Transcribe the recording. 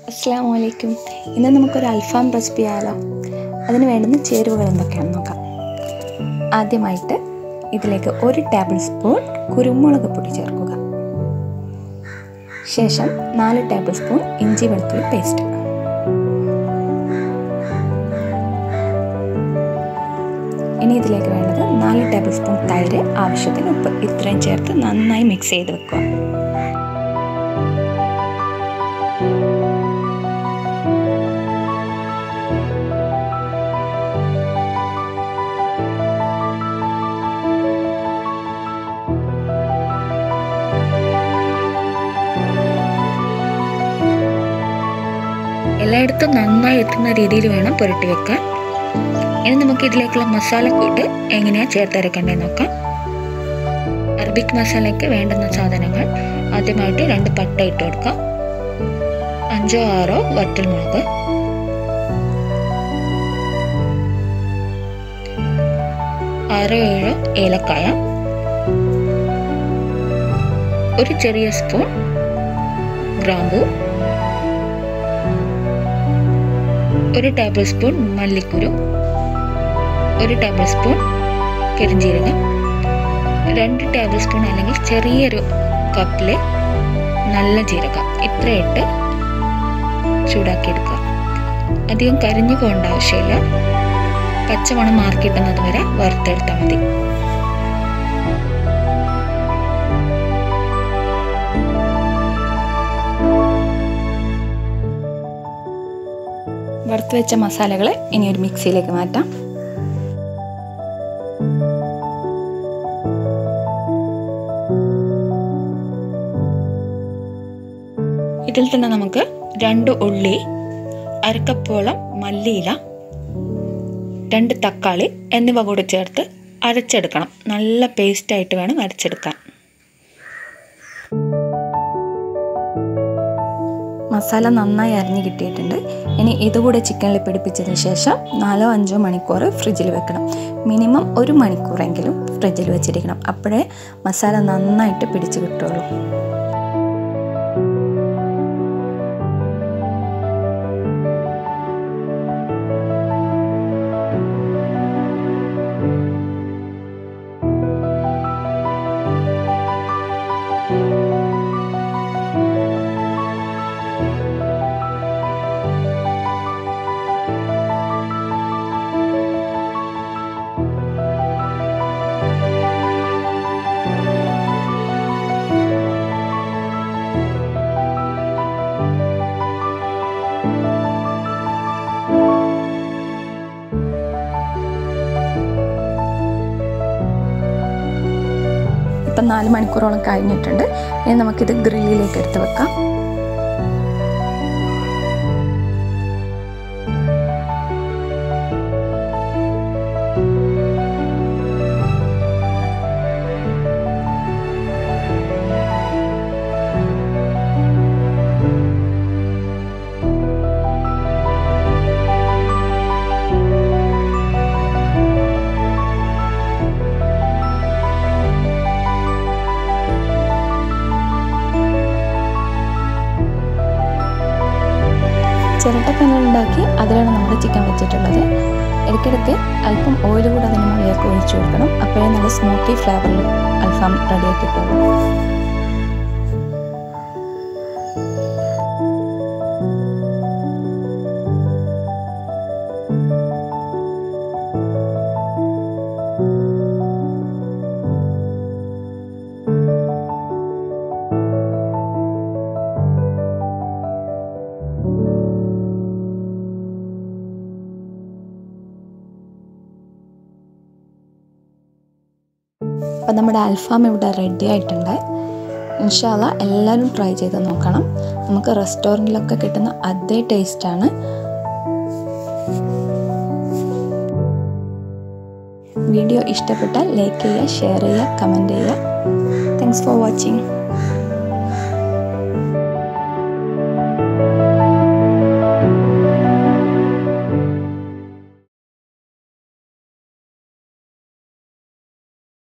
അസ്സലാമു അലൈക്കും. ഇന്ന് നമുക്കൊരു അൽഫാം റെസിപ്പി ആയാലോ. അതിന് വേണ്ടുന്ന ചേരുവകൾ എന്തൊക്കെയാണെന്ന് നോക്കാം. ആദ്യമായിട്ട് ഇതിലേക്ക് 1 ടേബിൾ സ്പൂൺ കുരുമുളക് പൊടി ചേർക്കുക. ശേഷം 4 ടേബിൾ സ്പൂൺ ഇഞ്ചി വെളുത്തുള്ളി പേസ്റ്റ്. ഇനി ഇതിലേക്ക് വേണ്ടത് 4 ടേബിൾ സ്പൂൺ തൈര്, ആവശ്യത്തിന് ഉപ്പ്. ഇത്രയും ചേർത്ത് നന്നായി മിക്സ് ചെയ്ത് വെക്കുക. എല്ലായിടത്തും നന്നായി എത്തുന്ന രീതിയിൽ വേണം പുരട്ടി വെക്കാൻ. ഇനി നമുക്ക് ഇതിലേക്കുള്ള മസാലക്കൂട്ട് എങ്ങനെയാണ് ചേർത്തരക്കേണ്ടതെന്ന് നോക്കാം. അറബിക് മസാലയ്ക്ക് വേണ്ടുന്ന സാധനങ്ങൾ: ആദ്യമായിട്ട് 2 പട്ട ഇട്ട് കൊടുക്കാം, 5 6 വറ്റൽമുളക്, 6 7 ഏലക്കായ, 1 ചെറിയ സ്പൂൺ ഗ്രാമ്പൂ, 1 ടേബിൾ സ്പൂൺ മല്ലിക്കുരു, 1 ടേബിൾ സ്പൂൺ പെരിഞ്ജീരകം, 2 ടേബിൾ സ്പൂൺ അല്ലെങ്കിൽ ചെറിയൊരു കപ്പിൽ നല്ല ജീരകം. ഇത്രയിട്ട് ചൂടാക്കിയെടുക്കുക. അധികം കരിഞ്ഞു പോകേണ്ട ആവശ്യമില്ല. പച്ചമണം മാറിക്കിട്ടുന്നത് വരെ വറുത്തെടുത്താൽ മതി. വറുത്ത് വെച്ച മസാലകൾ ഇനി ഒരു മിക്സിയിലേക്ക് മാറ്റാം. ഇതിൽ തന്നെ നമുക്ക് 2 ഉള്ളി, 1/2 കപ്പോളം മല്ലിയില, 2 തക്കാളി എന്നിവ കൂടി ചേർത്ത് അരച്ചെടുക്കണം. നല്ല പേസ്റ്റായിട്ട് വേണം അരച്ചെടുക്കാൻ. മസാല നന്നായി അരിഞ്ഞ് കിട്ടിയിട്ടുണ്ട്. ഇനി ഇതുകൂടെ ചിക്കനിൽ പിടിപ്പിച്ചതിന് ശേഷം 4 5 മണിക്കൂർ ഫ്രിഡ്ജിൽ വെക്കണം. മിനിമം 1 മണിക്കൂറെങ്കിലും ഫ്രിഡ്ജിൽ വെച്ചിരിക്കണം. അപ്പോഴേ മസാല നന്നായിട്ട് പിടിച്ച് കിട്ടുള്ളൂ. ഇപ്പം 4 മണിക്കൂറോളം കഴിഞ്ഞിട്ടുണ്ട്. ഇനി നമുക്കിത് ഗ്രില്ലിലേക്ക് എടുത്ത് വെക്കാം. ചിരട്ടക്കല്ലുണ്ടാക്കി അതിലാണ് നമ്മുടെ ചിക്കൻ വെച്ചിട്ടുള്ളത്. ഇടയ്ക്കിടയ്ക്ക് അല്പം ഓയിൽ കൂടെ അതിന് മുകളിലേക്ക് ഒഴിച്ചു കൊടുക്കണം. അപ്പോഴേ നല്ല സ്മോക്കി ഫ്ലേവറിൽ അൽഫാം റെഡിയാക്കിയിട്ടുള്ളൂ. അപ്പം നമ്മുടെ അൽഫാം ഇവിടെ റെഡി ആയിട്ടുണ്ട്. ഇൻഷാ അല്ലാ എല്ലാവരും ട്രൈ ചെയ്ത് നോക്കണം. നമുക്ക് റെസ്റ്റോറൻറ്റിലൊക്കെ കിട്ടുന്ന അതേ ടേസ്റ്റാണ്. വീഡിയോ ഇഷ്ടപ്പെട്ടാൽ ലൈക്ക് ചെയ്യുക, ഷെയർ ചെയ്യുക, കമൻറ്റ് ചെയ്യുക. Thanks for watching.